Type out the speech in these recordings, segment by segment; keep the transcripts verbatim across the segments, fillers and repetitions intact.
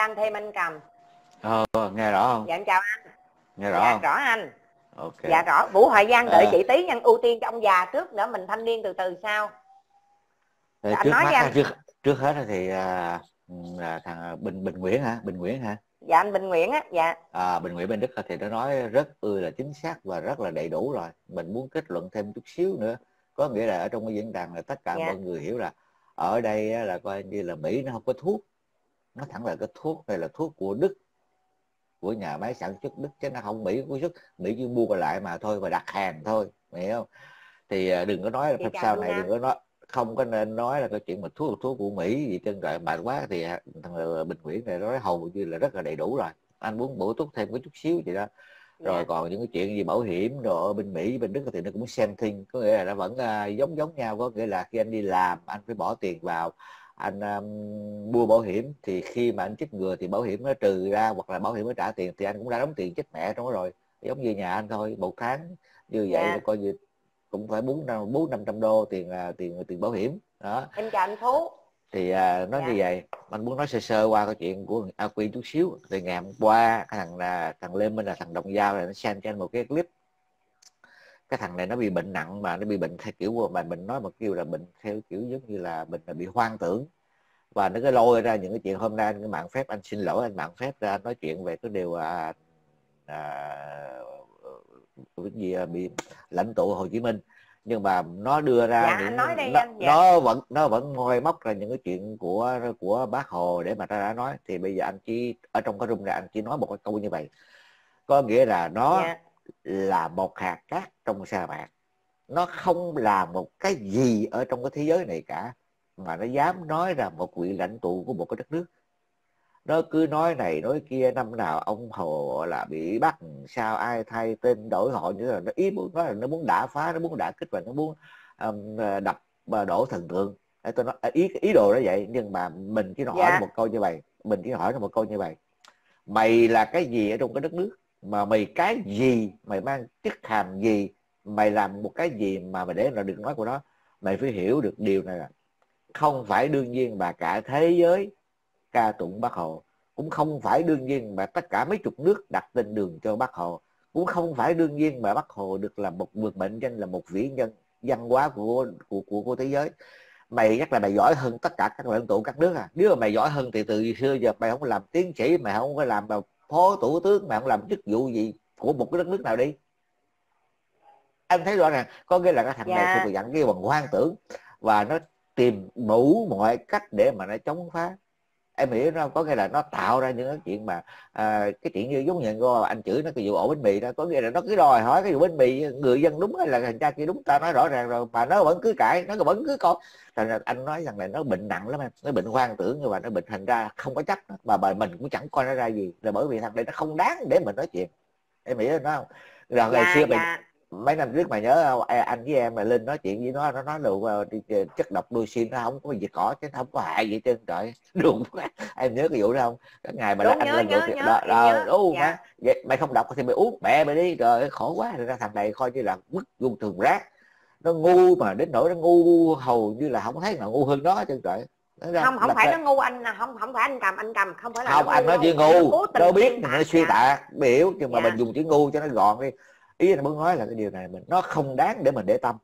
đang thêm anh Cầm. Ờ, nghe rõ không? Dạ em chào anh. Nghe rõ Dạ không? rõ anh. Ok. Dạ rõ. Vũ Hoài Giang đợi À, chị tí nhân, ưu tiên cho ông già trước, nữa mình thanh niên từ từ sau. Dạ, anh trước nói đi mắt anh. trước trước hết thì à, là thằng Bình Bình Nguyễn hả? Bình Nguyễn hả? Dạ anh Bình Nguyễn á. Dạ. À, Bình Nguyễn Bên Đức thì nó nói rất ư là chính xác và rất là đầy đủ rồi. Mình muốn kết luận thêm chút xíu nữa, có nghĩa là ở trong cái diễn đàn là tất cả Dạ. mọi người hiểu là ở đây là coi như là Mỹ nó không có thuốc, nó thẳng là cái thuốc này là thuốc của Đức, của nhà máy sản xuất Đức, chứ nó không Mỹ có xuất, Mỹ chỉ mua lại mà thôi và đặt hàng thôi, hiểu không? Thì đừng có nói là sau này đừng có nói, không có nên nói là cái chuyện mà thuốc thuốc của Mỹ gì trên trời bạn quá. Thì thằng Bình Nguyễn này nói hầu như là rất là đầy đủ rồi, anh muốn bổ túc thêm cái chút xíu vậy đó. Rồi yeah. Còn những cái chuyện gì bảo hiểm rồi ở bên Mỹ bên Đức thì nó cũng same thing, có nghĩa là nó vẫn uh, giống giống nhau, có nghĩa là khi anh đi làm anh phải bỏ tiền vào, anh um, mua bảo hiểm thì khi mà anh chích ngừa thì bảo hiểm nó trừ ra hoặc là bảo hiểm nó trả tiền thì anh cũng đã đóng tiền chích mẹ trong đó rồi, giống như nhà anh thôi, một tháng như vậy yeah. Coi như cũng phải bốn bốn năm trăm đô tiền uh, tiền tiền bảo hiểm đó. Em chào anh Phú. Thì uh, nói dạ. Như vậy anh muốn nói sơ sơ qua cái chuyện của A Quy chút xíu. Thì ngày hôm qua cái thằng là thằng Lê Minh là thằng Đồng Dao này nó send cho anh một cái clip, cái thằng này nó bị bệnh nặng mà nó bị bệnh theo kiểu mà mình nói một kiểu là bệnh theo kiểu giống như là mình là bị hoang tưởng, và nó cứ lôi ra những cái chuyện hôm nay anh cái mạng phép anh xin lỗi anh mạng phép ra nói chuyện về cái điều à, à, cái gì à, bị lãnh tụ Hồ Chí Minh, nhưng mà nó đưa ra dạ, những nói đi nó, anh. Dạ. nó vẫn nó vẫn ngoi móc ra những cái chuyện của của Bác Hồ để mà ta đã nói. Thì bây giờ anh chỉ ở trong cái room này anh chỉ nói một cái câu như vậy, có nghĩa là nó dạ. Là một hạt cát trong sa mạc, nó không làm một cái gì ở trong cái thế giới này cả, mà nó dám nói ra một vị lãnh tụ của một cái đất nước. Nó cứ nói này nói kia, năm nào ông Hồ là bị bắt, sao ai thay tên đổi họ, như là nó ý muốn nói là nó muốn đả phá, nó muốn đả kích và nó muốn um, đập và đổ thần tượng. Tôi nói ý ý đồ đó vậy, nhưng mà mình chỉ hỏi dạ. Một câu như vậy, mình chỉ hỏi nó một câu như vậy: mày là cái gì ở trong cái đất nước, mà mày cái gì, mày mang chức hàm gì, mày làm một cái gì mà mày để là được nói của nó. Mày phải hiểu được điều này là không phải đương nhiên mà cả thế giới ca tụng Bác Hồ, cũng không phải đương nhiên mà tất cả mấy chục nước đặt tên đường cho Bác Hồ, cũng không phải đương nhiên mà Bác Hồ được là một vượt mệnh danh là một vĩ nhân văn hóa của của, của của thế giới. Mày chắc là mày giỏi hơn tất cả các lãnh tụ các nước à? Nếu mà mày giỏi hơn thì từ xưa giờ mày không làm tiến sĩ, mày không có làm phó thủ tướng, mày không làm chức vụ gì của một cái đất nước nào đi. Anh thấy rõ ràng có nghĩa là cái thằng dạ. Này thuộc về dạng cái bằng hoang tưởng, và nó tìm đủ mọi cách để mà nó chống phá. Em hiểu không? Có nghĩa là nó tạo ra những cái chuyện mà à, cái chuyện như giống như cô anh chửi nó cái vụ ổ bánh mì đó, có nghĩa là nó cứ đòi hỏi cái vụ bánh mì người dân đúng hay là thằng cha kia đúng, ta nói rõ ràng rồi mà nó vẫn cứ cãi, nó vẫn cứ con. Thành ra anh nói rằng là nó bệnh nặng lắm em, nó bệnh hoang tưởng, nhưng mà nó bệnh thành ra không có chấp đó. Mà bài mình cũng chẳng coi nó ra gì, là bởi vì thằng này nó không đáng để mình nói chuyện. Em hiểu nó không? Rồi ngày dạ, xưa dạ. Mình mấy năm trước mày nhớ không? Anh với em mà lên nói chuyện với nó, nó nói đồ chất độc dioxin nó không có gì cỏ chứ không có hại gì trên trời. Đúng quá. Em nhớ cái vụ đó không? Cái ngày mà đúng, anh nhớ, lên nhớ, rồi nhớ, đó, đó, nhớ. đúng Dạ. Má. Vậy, mày không đọc thì mày uống mẹ mày đi, rồi khổ quá. Rồi ra thằng này coi như là vứt vô thùng rác, nó ngu mà đến nỗi nó ngu hầu như là không thấy nào ngu hơn nó trên trời. Ra, không không phải cái... nó ngu anh, không không phải anh cầm anh cầm không phải là không, nó anh nói chữ ngu đâu biết nó suy tạc biểu, nhưng mà dạ. Mình dùng chữ ngu cho nó gọn đi. Ý anh muốn nói là cái điều này mình nó không đáng để mình để tâm,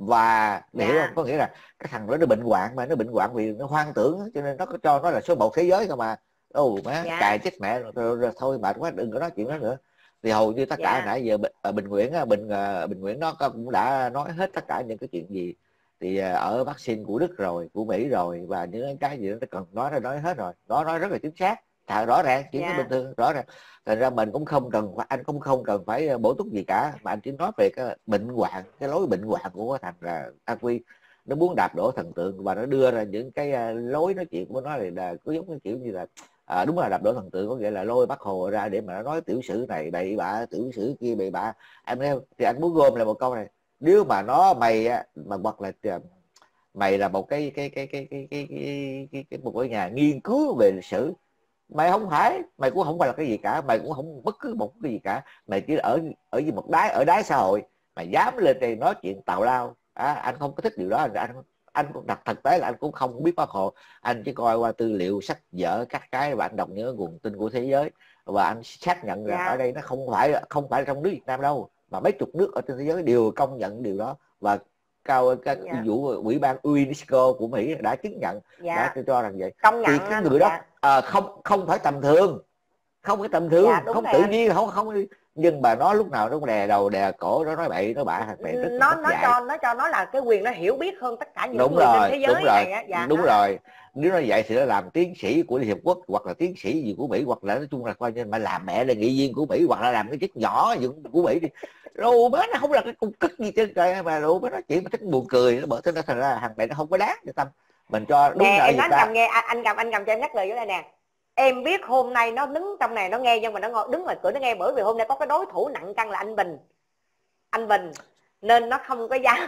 và dạ. Hiểu không? Có nghĩa là cái thằng đó nó bệnh hoạn, mà nó bệnh hoạn vì nó hoang tưởng, cho nên nó có cho nó là số một thế giới cơ mà. Ồ má dạ. Cài chết mẹ rồi, rồi, rồi thôi mệt quá đừng có nói chuyện đó nữa. Thì hầu như tất cả dạ. Nãy giờ Bình, Bình Nguyễn Bình Bình Nguyễn nó cũng đã nói hết tất cả những cái chuyện gì thì ở vaccine của Đức rồi, của Mỹ rồi, và những cái gì nó cần nói ra nói hết rồi, nó nói rất là chính xác, thà rõ ràng chuyện yeah. Bình thường rõ ràng. Thành ra mình cũng không cần, anh cũng không cần phải bổ túc gì cả, mà anh chỉ nói về cái bệnh hoạn, cái lối bệnh hoạn của thằng là A Quy. Nó muốn đạp đổ thần tượng và nó đưa ra những cái lối nói chuyện của nó là, là cứ giống cái kiểu như là à, đúng là đạp đổ thần tượng, có nghĩa là lôi Bác Hồ ra để mà nó nói tiểu sử này bậy bạ, tiểu sử kia bậy bạ. Em thấy thì anh muốn gom lại một câu này: nếu mà nó mày mà hoặc là mày là một cái cái cái cái cái cái, cái, cái, cái một cái nhà nghiên cứu về lịch sử, mày không phải, mày cũng không phải là cái gì cả, mày cũng không bất cứ một cái gì cả, mày chỉ ở ở một đáy ở đáy xã hội, mày dám lên đây nói chuyện tào lao. À, anh không có thích điều đó, anh anh cũng đặt thực tế là anh cũng không biết Bác Hồ, anh chỉ coi qua tư liệu sách vở các cái và anh đọc những nguồn tin của thế giới và anh xác nhận rằng dạ. ở đây nó không phải không phải trong nước Việt Nam đâu, mà mấy chục nước ở trên thế giới đều công nhận điều đó, và cao các dạ. vụ ủy ban UNESCO của Mỹ đã chứng nhận, dạ. đã cho rằng vậy. Công nhận thì cái anh, người đó dạ. à, không không phải tầm thường, không phải tầm thường, dạ, không tự nhiên, không không nhưng mà nó lúc nào nó cũng đè đầu đè cổ, nó nói bậy nói bạ, thằng này rất nó nó dạy. cho nó cho nó là cái quyền nó hiểu biết hơn tất cả những đúng người rồi, trên thế giới đúng rồi, này á. Dạ, đúng đó. rồi. Nếu nó vậy thì nó làm tiến sĩ của Liên Hiệp Quốc hoặc là tiến sĩ gì của Mỹ, hoặc là nói chung là coi như mà làm mẹ là nghị viên của Mỹ, hoặc là làm cái chức nhỏ gì của Mỹ đi, rồi mới nó không là cái cung cất gì trên trời, mà rồi mới nói chuyện mà thích buồn cười, nó bởi thế nó thành ra thằng này nó không có đáng để tâm mình cho. Đúng nè, rồi, em nói anh cầm nghe, anh cầm anh cầm cho em nhắc lời với đây nè. Em biết hôm nay nó đứng trong này nó nghe, nhưng mà nó ngồi đứng ngoài cửa nó nghe, bởi vì hôm nay có cái đối thủ nặng cân là anh Bình, anh Bình nên nó không có dám.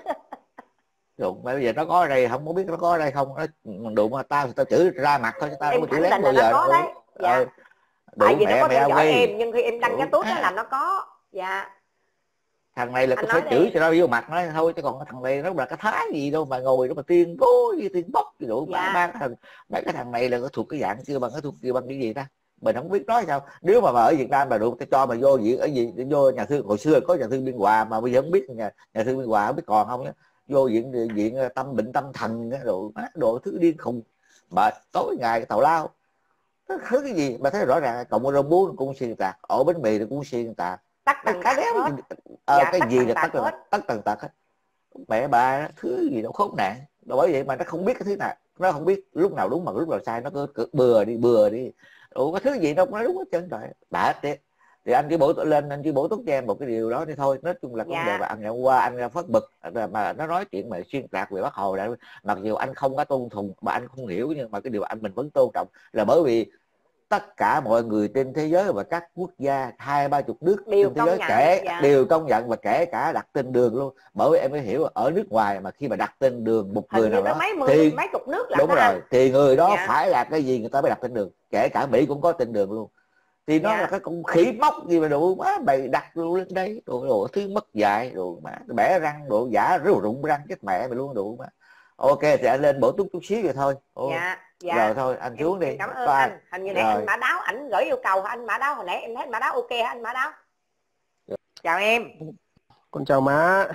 Đúng, bây giờ nó có ở đây không có biết nó có ở đây không, nó đụng mà tao tao chửi ra mặt thôi, chứ tao Em không có chửi khẳng lén định là bao nó giờ. có đấy. Dạ. Ừ. Tại vì nó mẹ có mẹ theo dõi quay. em, nhưng khi em đăng cái tút đó à. là nó có. Dạ. Thằng này là Anh có phải nói chửi đi. cho nó vô mặt nó thôi, chứ còn thằng này nó là cái thái gì đâu mà ngồi đó mà tiên cố gì tiên bốc gì đủ. Dạ. ba cái thằng mấy cái thằng này là có thuộc cái dạng kia bằng cái thuộc kia bằng cái gì ta, mình không biết nói sao. Nếu mà, mà ở Việt Nam mà được cho mà vô diễn ở gì vô nhà thương, hồi xưa có nhà thương Biên Hòa mà bây giờ không biết nhà nhà thương Biên Hòa không biết còn không á, vô viện viện tâm bệnh tâm thần đồ đồ thứ điên khùng, mệt tối ngày tào lao, nó thứ cái gì mà thấy rõ ràng. Cộng rau muống cũng xuyên tạc, ổ bánh mì nó cũng xuyên tạc, Tắt tần tật hết. à, Dạ, cái tắt gì tần là tật tất hết. tất tần tật hết. Mẹ bà thứ gì đâu khốn nạn. Rồi bởi vậy mà nó không biết cái thứ nào, nó không biết lúc nào đúng mà lúc nào sai, nó cứ, cứ bừa đi bừa đi. Ủa cái thứ gì đâu nó đúng hết trơn trời. Đã tiếc. Thì anh chỉ bổ lên anh chỉ bổ túc cho em một cái điều đó đi thôi. Nói chung là dạ. vấn đề mà anh ngày hôm qua anh phát bực mà nó nói chuyện mà xuyên tạc về Bác Hồ đã, mặc dù anh không có tôn thùng mà anh không hiểu, nhưng mà cái điều anh mình vẫn tôn trọng là bởi vì tất cả mọi người trên thế giới và các quốc gia hai ba chục nước đều trên thế giới nhận, kể dạ. đều công nhận, và kể cả đặt tên đường luôn. Bởi vì em mới hiểu ở nước ngoài mà khi mà đặt tên đường một hình người nào đó đó mấy mươi thì mấy chục nước là đúng rồi anh. thì người đó dạ. phải là cái gì người ta mới đặt tên đường, kể cả Mỹ cũng có tên đường luôn. Thì nó dạ. là cái con khỉ móc gì mà đồ má bày đặt luôn lên đây, đồ, đồ thứ mất dạy, đồ má bẻ răng, đồ giả rượu rụng răng chết mẹ mày luôn, đồ má. Ok thì anh lên bổ túc chút xíu rồi thôi. Ô, dạ. dạ. rồi thôi anh xuống em, đi. em cảm ơn Bye. anh. Hình như nãy rồi. anh Mã Đáo ảnh gửi yêu cầu hả anh Mã Đáo? Hồi nãy em thấy anh Mã Đáo ok hả anh Mã Đáo? Rồi. Chào em. Con chào má.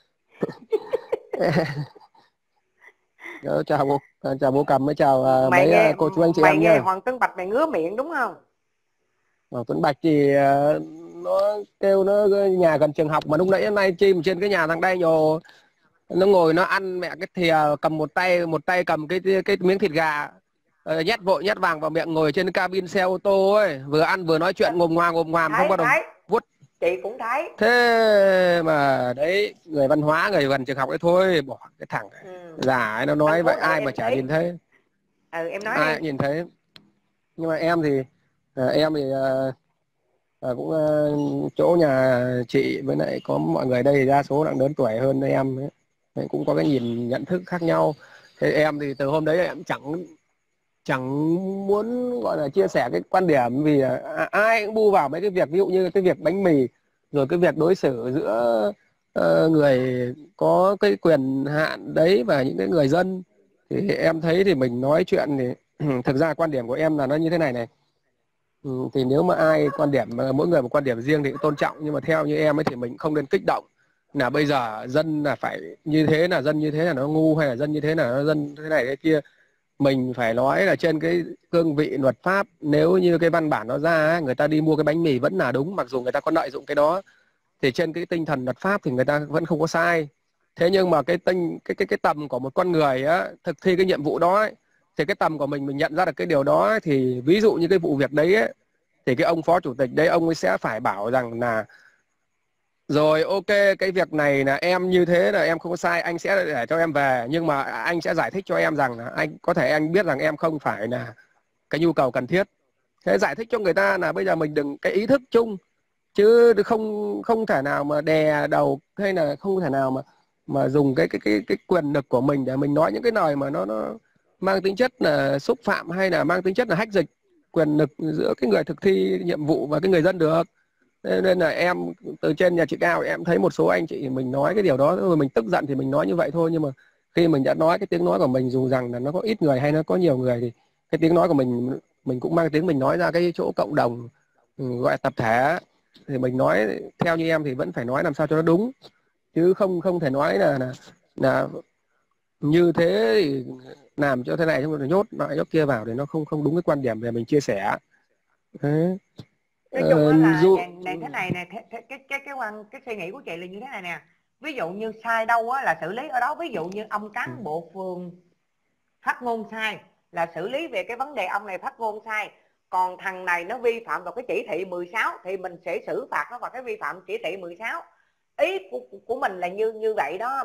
Chào bố, chào bố Cầm, với chào uh, mấy nghe, cô chú anh chị mày em nghe nha. Hoàng Tuấn Bạch mày ngứa miệng đúng không? Hoàng Tuấn Bạch thì uh, nó kêu nó nhà gần trường học, mà lúc nãy nay chim trên cái nhà thằng đây nhồ, nó ngồi nó ăn mẹ cái thìa, cầm một tay một tay cầm cái cái miếng thịt gà, uh, nhét vội nhét vàng vào miệng, ngồi trên cabin xe ô tô ấy, vừa ăn vừa nói chuyện ngồm ngoàm ngồm ngoàm, không có đồng vuốt. Chị cũng thấy. Thế mà đấy, người văn hóa, người gần trường học ấy thôi, bỏ cái thằng ừ. già ấy nó nói anh vậy ai mà chả thấy. Nhìn thấy. Ừ, em nói ai đi. nhìn thấy. Nhưng mà em thì à, em thì à, à, cũng à, chỗ nhà chị với lại có mọi người đây đa số đang lớn tuổi hơn em ấy. Đấy, cũng có cái nhìn nhận thức khác nhau. Thế em thì từ hôm đấy em chẳng chẳng muốn gọi là chia sẻ cái quan điểm, vì à, ai cũng bu vào mấy cái việc, ví dụ như cái việc bánh mì, rồi cái việc đối xử giữa uh, người có cái quyền hạn đấy và những cái người dân. Thì em thấy thì mình nói chuyện thì thực ra quan điểm của em là nó như thế này này. Ừ, thì nếu mà ai quan điểm, mỗi người một quan điểm riêng thì cũng tôn trọng, nhưng mà theo như em ấy thì mình không nên kích động là bây giờ dân là phải như thế, là dân như thế là nó ngu, hay là dân như thế là nó dân thế này thế kia. Mình phải nói là trên cái cương vị luật pháp, nếu như cái văn bản nó ra, người ta đi mua cái bánh mì vẫn là đúng, mặc dù người ta có lợi dụng cái đó, thì trên cái tinh thần luật pháp thì người ta vẫn không có sai. Thế nhưng mà cái tinh cái cái cái tầm của một con người á, thực thi cái nhiệm vụ đó ấy, thì cái tầm của mình mình nhận ra được cái điều đó ấy, thì ví dụ như cái vụ việc đấy ấy, thì cái ông phó chủ tịch đấy ông ấy sẽ phải bảo rằng là rồi ok, cái việc này là em như thế là em không có sai, anh sẽ để cho em về, nhưng mà anh sẽ giải thích cho em rằng là anh có thể anh biết rằng em không phải là cái nhu cầu cần thiết. Thế giải thích cho người ta là bây giờ mình đừng, cái ý thức chung, chứ không không thể nào mà đè đầu, hay là không thể nào mà mà dùng cái cái cái cái quyền lực của mình để mình nói những cái lời mà nó nó mang tính chất là xúc phạm, hay là mang tính chất là hách dịch quyền lực giữa cái người thực thi nhiệm vụ và cái người dân được. Nên là em từ trên nhà chị Cao em thấy một số anh chị mình nói cái điều đó rồi mình tức giận thì mình nói như vậy thôi, nhưng mà khi mình đã nói cái tiếng nói của mình, dù rằng là nó có ít người hay nó có nhiều người, thì cái tiếng nói của mình mình cũng mang tiếng mình nói ra cái chỗ cộng đồng, gọi là tập thể, thì mình nói theo như em thì vẫn phải nói làm sao cho nó đúng, chứ không không thể nói là là, là như thế thì làm cho thế này xong rồi nhốt lại nhốt kia vào, thì nó không không đúng cái quan điểm để mình chia sẻ. Thế. Nói chung Ờ, là dù... này, này thế này nè, cái cái cái cái quan cái suy nghĩ của chị là như thế này nè. Ví dụ như sai đâu á là xử lý ở đó. Ví dụ như ông cán bộ phường phát ngôn sai là xử lý về cái vấn đề ông này phát ngôn sai, còn thằng này nó vi phạm vào cái chỉ thị mười sáu thì mình sẽ xử phạt nó vào cái vi phạm chỉ thị mười sáu. Ý của, của mình là như như vậy đó.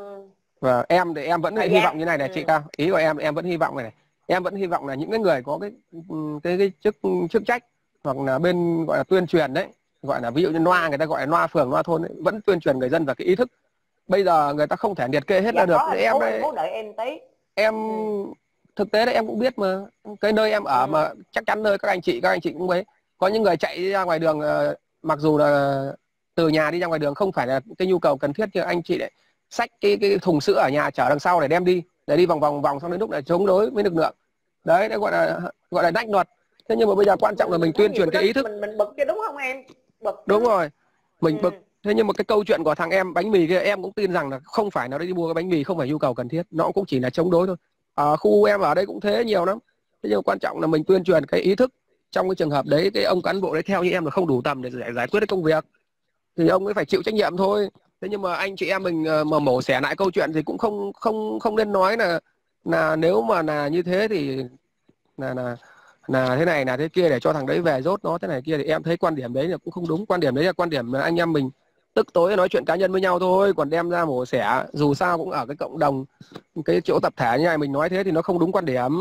Và em thì em vẫn Thời hy gian. vọng như này này, Ừ. chị Cao, ý của em em vẫn hy vọng này, này em vẫn hy vọng là những cái người có cái cái, cái chức chức trách hoặc là bên gọi là tuyên truyền đấy, gọi là ví dụ như loa, người ta gọi là loa phường loa thôn ấy, vẫn tuyên truyền người dân về cái ý thức. Bây giờ người ta không thể liệt kê hết Dạ ra được. có, Em cố, đây, cố đợi em tí. em Ừ. thực tế là em cũng biết mà, cái nơi em ở Ừ. mà chắc chắn nơi các anh chị các anh chị cũng ấy, có những người chạy ra ngoài đường, mặc dù là từ nhà đi ra ngoài đường không phải là cái nhu cầu cần thiết, nhưng anh chị lại xách cái cái thùng sữa ở nhà chở đằng sau để đem đi, để đi vòng vòng vòng, xong đến lúc này chống đối với lực lượng đấy, nó gọi là gọi là nách luật. Thế nhưng mà bây giờ quan trọng mình, là mình tuyên truyền cái ý thức. mình mình bực chứ đúng không em? Bực chứ. Đúng rồi, mình Ừ. bực. Thế nhưng mà cái câu chuyện của thằng em bánh mì kia, em cũng tin rằng là không phải nó đi mua cái bánh mì không phải nhu cầu cần thiết, nó cũng chỉ là chống đối thôi. Ở khu em ở đây cũng thế nhiều lắm. Thế nhưng mà quan trọng là mình tuyên truyền cái ý thức. Trong cái trường hợp đấy, cái ông cán bộ đấy theo như em là không đủ tầm để giải, giải quyết cái công việc, thì ông ấy phải chịu trách nhiệm thôi. Thế nhưng mà anh chị em mình mà mổ xẻ lại câu chuyện thì cũng không không không nên nói là là nếu mà là như thế thì là là là thế này là thế kia để cho thằng đấy về rốt nó thế này kia, thì em thấy quan điểm đấy là cũng không đúng. Quan điểm đấy là quan điểm là anh em mình tức tối nói chuyện cá nhân với nhau thôi, còn đem ra mổ xẻ dù sao cũng ở cái cộng đồng, cái chỗ tập thể như này, mình nói thế thì nó không đúng quan điểm.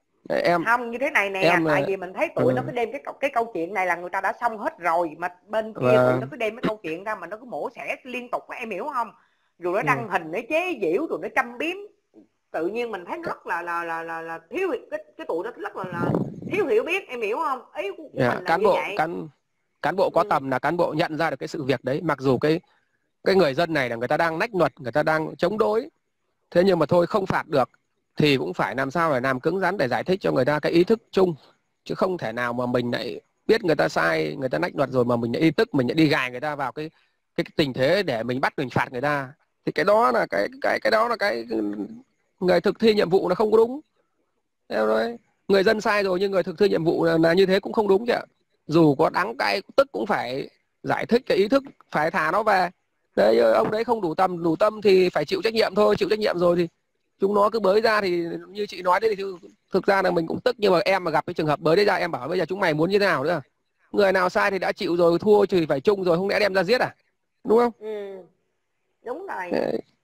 Em không như thế này nè, em tại vì mình thấy tụi ừ. nó cứ đem cái cái câu chuyện này là người ta đã xong hết rồi, mà bên kia Và... tụi nó cứ đem cái câu chuyện ra mà nó cứ mổ xẻ liên tục, em hiểu không? Rồi nó ừ. đăng hình, nó chế giễu, rồi nó châm biếm, tự nhiên mình thấy rất là là là là, là thiếu cái cái tụi nó rất là, là thiếu hiểu biết, em hiểu không? Ý của, của Yeah, mình là cán như bộ vậy. cán cán bộ có Ừ. tầm là cán bộ nhận ra được cái sự việc đấy, mặc dù cái cái người dân này là người ta đang nách luật, người ta đang chống đối, thế nhưng mà thôi không phạt được thì cũng phải làm sao để làm cứng rắn để giải thích cho người ta cái ý thức chung, chứ không thể nào mà mình lại biết người ta sai, người ta nách luật rồi mà mình lại đi tức, mình lại đi gài người ta vào cái cái, cái tình thế để mình bắt mình phạt người ta, thì cái đó là cái cái cái đó là cái người thực thi nhiệm vụ là không có đúng. Theo đấy, người dân sai rồi nhưng người thực thi nhiệm vụ là, là như thế cũng không đúng chứ ạ. Dù có đắng cay tức cũng phải giải thích cái ý thức, phải thả nó về. Đấy, ông đấy không đủ tầm đủ tâm thì phải chịu trách nhiệm thôi, chịu trách nhiệm rồi thì chúng nó cứ bới ra, thì như chị nói đấy thì thực ra là mình cũng tức, nhưng mà em mà gặp cái trường hợp bới đấy ra, em bảo bây giờ chúng mày muốn như thế nào nữa, người nào sai thì đã chịu rồi, thua thì phải chung rồi, không lẽ đem ra giết à, đúng không? Ừ. Đúng rồi.